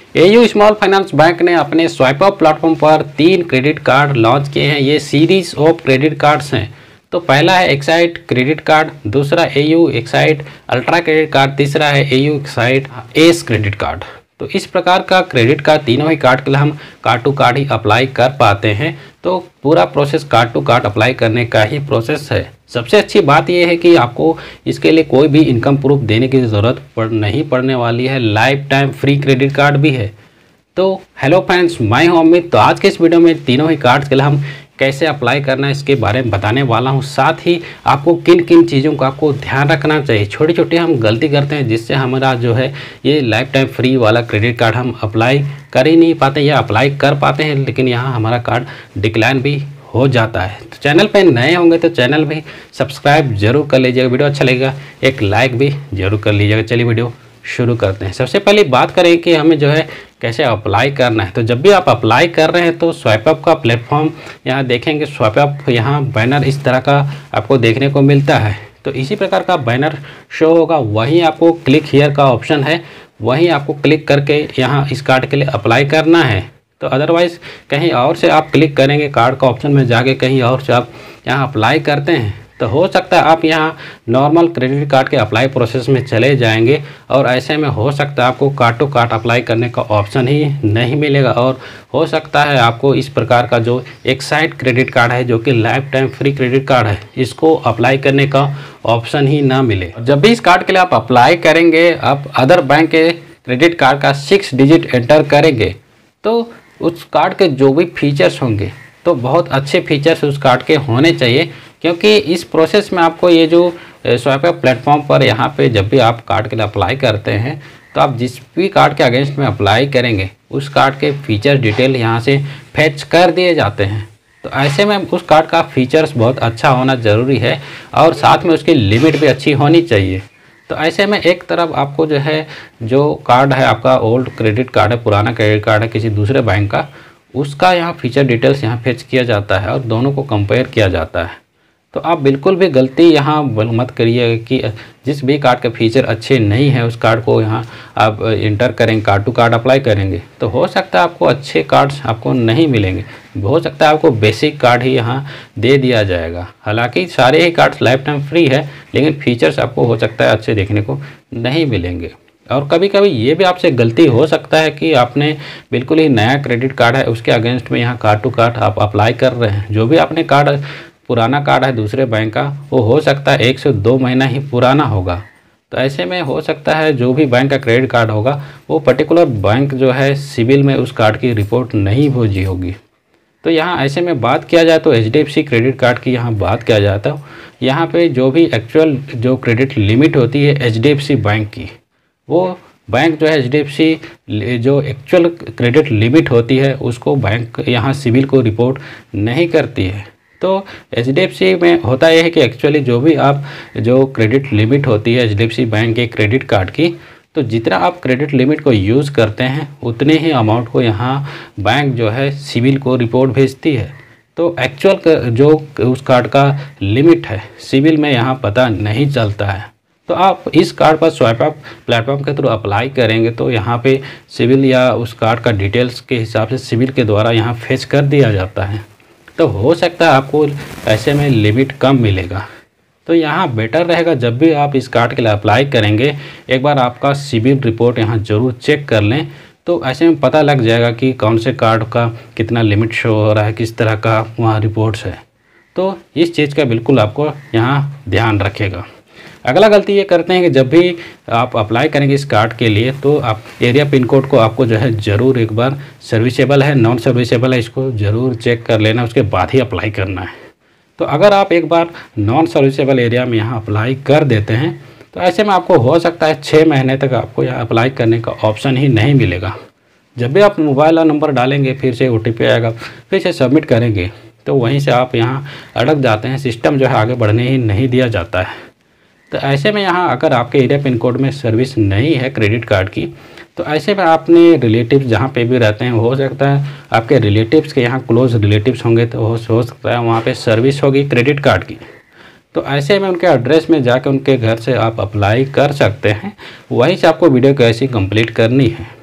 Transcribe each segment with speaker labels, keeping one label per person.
Speaker 1: AU small finance bank ने अपने स्वाइपअप platform पर 3 क्रेडिट कार्ड लॉन्च किए हैं। ये सीरीज ऑफ क्रेडिट कार्ड्स हैं। तो पहला है एक्साइड क्रेडिट कार्ड, दूसरा AU Xcite ultra credit card, तीसरा है AU Xcite ace credit card. तो इस प्रकार का क्रेडिट कार्ड तीनों ही कार्ड के लिए हम कार्ड टू कार्ड ही अप्लाई कर पाते हैं। तो पूरा process card to card apply करने का ही प्रोसेस है। सबसे अच्छी बात यह है कि आपको इसके लिए कोई भी इनकम प्रूफ देने की ज़रूरत नहीं पड़ने वाली है। Life time free credit card भी है। तो हेलो फ्रेंड्स, मैं हूं अमित। तो आज के इस वीडियो में तीनों ही कार्ड्स के लिए हम कैसे अप्लाई करना है इसके बारे में बताने वाला हूं। साथ ही आपको किन किन चीज़ों का आपको ध्यान रखना चाहिए। छोटी छोटी हम गलती करते हैं जिससे हमारा जो है ये लाइफ टाइम फ्री वाला क्रेडिट कार्ड हम अप्लाई कर ही नहीं पाते या अप्लाई कर पाते हैं, लेकिन यहाँ हमारा कार्ड डिक्लाइन भी हो जाता है। तो चैनल पे नए होंगे तो चैनल भी सब्सक्राइब जरूर कर लीजिएगा। वीडियो अच्छा लगेगा एक लाइक भी जरूर कर लीजिएगा। चलिए वीडियो शुरू करते हैं। सबसे पहले बात करें कि हमें जो है कैसे अप्लाई करना है। तो जब भी आप अप्लाई कर रहे हैं तो स्वाइपअप का प्लेटफॉर्म यहाँ देखेंगे। स्वाइपअप यहाँ बैनर इस तरह का आपको देखने को मिलता है। तो इसी प्रकार का बैनर शो होगा। वहीं आपको क्लिक हियर का ऑप्शन है, वहीं आपको क्लिक करके यहाँ इस कार्ड के लिए अप्लाई करना है। तो अदरवाइज़ कहीं और से आप क्लिक करेंगे, कार्ड का ऑप्शन में जाके कहीं और से आप यहाँ अप्लाई करते हैं तो हो सकता है आप यहाँ नॉर्मल क्रेडिट कार्ड के अप्लाई प्रोसेस में चले जाएंगे और ऐसे में हो सकता है आपको कार्ड टू कार्ड अप्लाई करने का ऑप्शन ही नहीं मिलेगा और हो सकता है आपको इस प्रकार का जो एक्साइड क्रेडिट कार्ड है, जो कि life time free credit card है, इसको अप्लाई करने का ऑप्शन ही ना मिले। जब भी इस कार्ड के लिए आप अप्लाई करेंगे, आप अदर बैंक के क्रेडिट कार्ड का 6 डिजिट एंटर करेंगे तो उस कार्ड के जो भी फीचर्स होंगे तो बहुत अच्छे फीचर्स उस कार्ड के होने चाहिए, क्योंकि इस प्रोसेस में आपको ये जो स्वाइपअप प्लेटफॉर्म पर यहाँ पे जब भी आप कार्ड के लिए अप्लाई करते हैं तो आप जिस भी कार्ड के अगेंस्ट में अप्लाई करेंगे उस कार्ड के फीचर डिटेल यहाँ से फैच कर दिए जाते हैं। तो ऐसे में उस कार्ड का फीचर्स बहुत अच्छा होना ज़रूरी है और साथ में उसकी लिमिट भी अच्छी होनी चाहिए। तो ऐसे में एक तरफ आपको जो है जो कार्ड है आपका ओल्ड क्रेडिट कार्ड है, पुराना क्रेडिट कार्ड है किसी दूसरे बैंक का, उसका यहाँ फीचर डिटेल्स यहाँ फेच किया जाता है और दोनों को कंपेयर किया जाता है। तो आप बिल्कुल भी गलती यहाँ मत करिए कि जिस भी कार्ड के फीचर अच्छे नहीं है उस कार्ड को यहाँ आप इंटर करेंगे, कार्ड टू कार्ड अप्लाई करेंगे तो हो सकता है आपको अच्छे कार्ड्स आपको नहीं मिलेंगे। हो सकता है आपको बेसिक कार्ड ही यहाँ दे दिया जाएगा। हालांकि सारे ही कार्ड्स लाइफ टाइम फ्री है, लेकिन फीचर्स आपको हो सकता है अच्छे देखने को नहीं मिलेंगे। और कभी कभी ये भी आपसे गलती हो सकता है कि आपने बिल्कुल ही नया क्रेडिट कार्ड है उसके अगेंस्ट में यहाँ कार्ड टू कार्ड आप अप्लाई कर रहे हैं। जो भी आपने कार्ड पुराना कार्ड है दूसरे बैंक का, वो हो सकता है 1 से 2 महीना ही पुराना होगा। तो ऐसे में हो सकता है जो भी बैंक का क्रेडिट कार्ड होगा वो पर्टिकुलर बैंक जो है सिविल में उस कार्ड की रिपोर्ट नहीं भेजी होगी। तो यहाँ ऐसे में बात किया जाए तो HDFC क्रेडिट कार्ड की यहाँ बात किया जाता है। यहाँ पे जो भी एक्चुअल जो क्रेडिट लिमिट होती है HDFC बैंक की, वो बैंक जो है HDFC जो एक्चुअल क्रेडिट लिमिट होती है उसको बैंक यहाँ सिविल को रिपोर्ट नहीं करती है। तो HDFC में होता यह है कि एक्चुअली जो भी आप जो क्रेडिट लिमिट होती है HDFC बैंक के क्रेडिट कार्ड की, तो जितना आप क्रेडिट लिमिट को यूज़ करते हैं उतने ही अमाउंट को यहाँ बैंक जो है सिविल को रिपोर्ट भेजती है। तो एक्चुअल जो उस कार्ड का लिमिट है सिविल में यहाँ पता नहीं चलता है। तो आप इस कार्ड पर स्वाइपअप प्लेटफॉर्म के थ्रू अप्लाई करेंगे तो यहाँ पे सिविल या उस कार्ड का डिटेल्स के हिसाब से सिविल के द्वारा यहाँ फेच कर दिया जाता है। तो हो सकता है आपको ऐसे में लिमिट कम मिलेगा। तो यहाँ बेटर रहेगा जब भी आप इस कार्ड के लिए अप्लाई करेंगे एक बार आपका सिविल रिपोर्ट यहाँ ज़रूर चेक कर लें। तो ऐसे में पता लग जाएगा कि कौन से कार्ड का कितना लिमिट शो हो रहा है, किस तरह का वहाँ रिपोर्ट्स है। तो इस चीज़ का बिल्कुल आपको यहाँ ध्यान रखेगा। अगला गलती ये करते हैं कि जब भी आप अप्लाई करेंगे इस कार्ड के लिए तो आप एरिया पिन कोड को आपको जो है ज़रूर एक बार सर्विसेबल है नॉन सर्विसेबल है इसको ज़रूर चेक कर लेना, उसके बाद ही अप्लाई करना है। तो अगर आप एक बार नॉन सर्विसेबल एरिया में यहाँ अप्लाई कर देते हैं तो ऐसे में आपको हो सकता है 6 महीने तक आपको यहाँ अप्लाई करने का ऑप्शन ही नहीं मिलेगा। जब भी आप मोबाइल नंबर डालेंगे फिर से OTP आएगा, फिर से सबमिट करेंगे तो वहीं से आप यहाँ अटक जाते हैं। सिस्टम जो है आगे बढ़ने ही नहीं दिया जाता है। तो ऐसे में यहाँ अगर आपके एरिया पिन कोड में सर्विस नहीं है क्रेडिट कार्ड की तो ऐसे में आपने रिलेटिव्स जहाँ पे भी रहते हैं हो सकता है आपके रिलेटिव्स के यहाँ क्लोज रिलेटिव्स होंगे तो हो सकता है वहाँ पे सर्विस होगी क्रेडिट कार्ड की। तो ऐसे में उनके एड्रेस में जाकर उनके घर से आप अप्लाई कर सकते हैं। वहीं से आपको वीडियो कैसी कंप्लीट करनी है।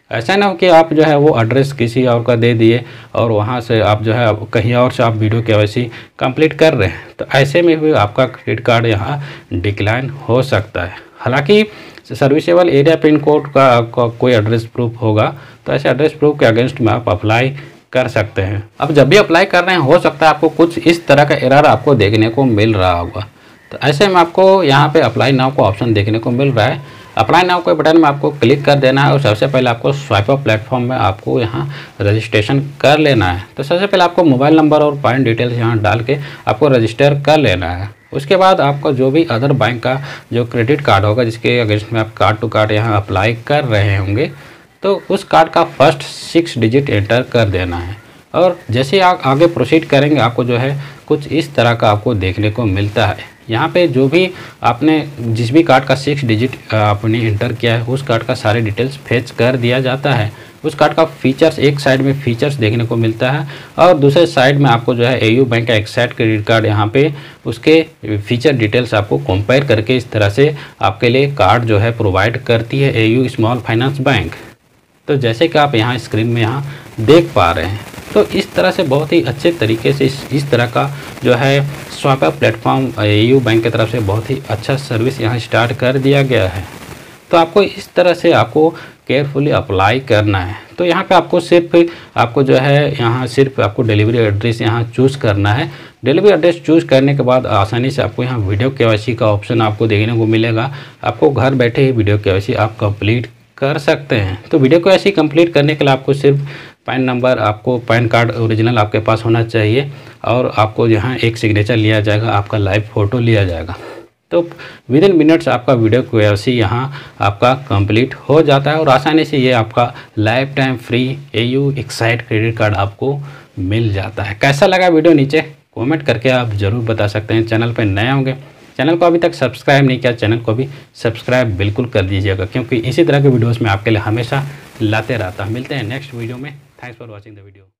Speaker 1: ऐसा ना हो कि आप जो है वो एड्रेस किसी और का दे दिए और वहाँ से आप जो है कहीं और से आप वीडियो केवाईसी कंप्लीट कर रहे हैं, तो ऐसे में भी आपका क्रेडिट कार्ड यहाँ डिक्लाइन हो सकता है। हालांकि सर्विसेबल एरिया पिन कोड का कोई एड्रेस प्रूफ होगा, तो ऐसे एड्रेस प्रूफ के अगेंस्ट में आप अप्लाई कर सकते हैं। अब जब भी अप्लाई कर रहे हैं, हो सकता है आपको कुछ इस तरह का एरर आपको देखने को मिल रहा होगा। तो ऐसे में आपको यहाँ पे अप्लाई नाउ का ऑप्शन देखने को मिल रहा है। अप्लाई नाउ के बटन में आपको क्लिक कर देना है और सबसे पहले आपको स्वाइपअप प्लेटफॉर्म में आपको यहाँ रजिस्ट्रेशन कर लेना है। तो सबसे पहले आपको मोबाइल नंबर और बैंक डिटेल्स यहाँ डाल के आपको रजिस्टर कर लेना है। उसके बाद आपका जो भी अदर बैंक का जो क्रेडिट कार्ड होगा जिसके अगेंस्ट में आप कार्ड टू कार्ड यहाँ अप्लाई कर रहे होंगे, तो उस कार्ड का फर्स्ट 6 डिजिट एंटर कर देना है। और जैसे आप आगे प्रोसीड करेंगे, आपको जो है कुछ इस तरह का आपको देखने को मिलता है। यहाँ पे जो भी आपने जिस भी कार्ड का 6 डिजिट आपने इंटर किया है, उस कार्ड का सारे डिटेल्स फेच कर दिया जाता है। उस कार्ड का फीचर्स, एक साइड में फीचर्स देखने को मिलता है और दूसरे साइड में आपको जो है एयू बैंक का एक्साइड क्रेडिट कार्ड, यहाँ पे उसके फीचर डिटेल्स आपको कंपेयर करके इस तरह से आपके लिए कार्ड जो है प्रोवाइड करती है एयू स्मॉल फाइनेंस बैंक। तो जैसे कि आप यहाँ स्क्रीन में यहाँ देख पा रहे हैं, तो इस तरह से बहुत ही अच्छे तरीके से इस तरह का जो है स्वाइपअप प्लेटफॉर्म एयू बैंक की तरफ से बहुत ही अच्छा सर्विस यहाँ स्टार्ट कर दिया गया है। तो आपको इस तरह से आपको केयरफुली अप्लाई करना है। तो यहाँ पे आपको आपको जो है यहाँ सिर्फ आपको डिलीवरी एड्रेस यहाँ चूज़ करना है। डिलीवरी एड्रेस चूज़ करने के बाद आसानी से आपको यहाँ वीडियो केवाईसी का ऑप्शन आपको देखने को मिलेगा। आपको घर बैठे ही वीडियो केवाईसी आप कंप्लीट कर सकते हैं। तो वीडियो केवाईसी कंप्लीट करने के लिए आपको सिर्फ पैन नंबर, आपको पैन कार्ड ओरिजिनल आपके पास होना चाहिए और आपको यहाँ एक सिग्नेचर लिया जाएगा, आपका लाइव फ़ोटो लिया जाएगा। तो विद इन मिनट्स आपका वीडियो केवाईसी यहाँ आपका कंप्लीट हो जाता है और आसानी से ये आपका life time free AU Xcite credit card आपको मिल जाता है। कैसा लगा वीडियो नीचे कमेंट करके आप ज़रूर बता सकते हैं। चैनल पर नए होंगे, चैनल को अभी तक सब्सक्राइब नहीं किया, चैनल को भी सब्सक्राइब बिल्कुल कर दीजिएगा, क्योंकि इसी तरह के वीडियोस में आपके लिए हमेशा लाते रहता। मिलते हैं नेक्स्ट वीडियो में। Thanks for watching the video.